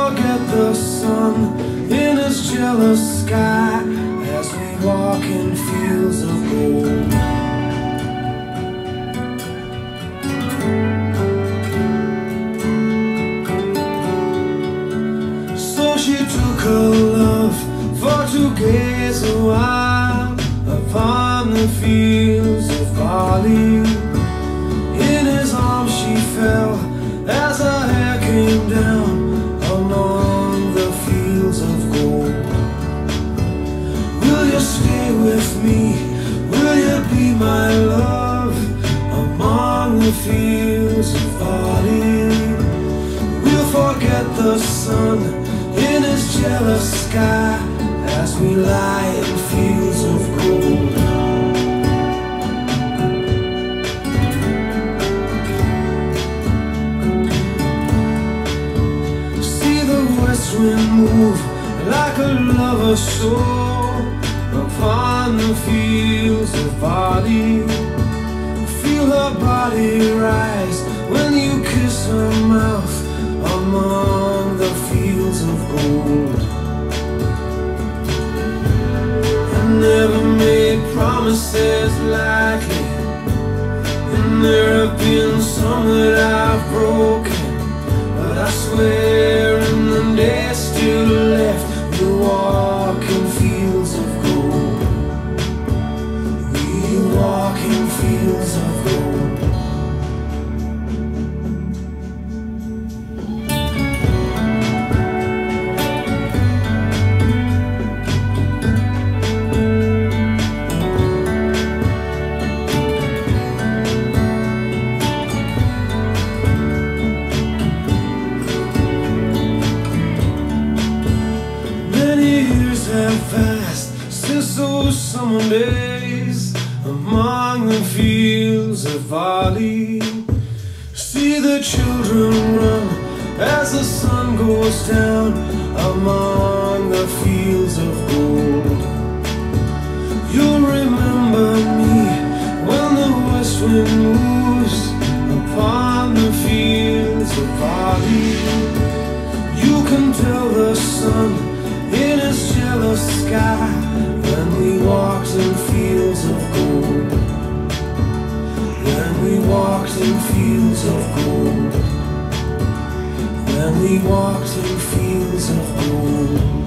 forget the sun in his jealous sky as we walk in fields of gold. So she took her love for to gaze a while upon the fields of barley. In his arms she fell as her hair came down among the fields of gold. Will you stay with me? Will you be my love among the fields of barley? We'll forget the sun in his jealous sky as we lie in fields of gold. See the west wind move like a lover's soul upon the fields of barley. Feel her body rise when you kiss her mouth among the fields of gold. I never made promises lightly, and there have been some that I've broken, but I swear in the days still left we'll walk in fields of gold. We walk in fields of gold. Have passed since those summer days among the fields of barley. See the children run as the sun goes down among the fields of gold. You'll remember me when the west wind moves upon the fields of barley. You can tell the sun in his jealous sky when we walked in fields of gold. When we walked in fields of gold. When we walked in fields of gold.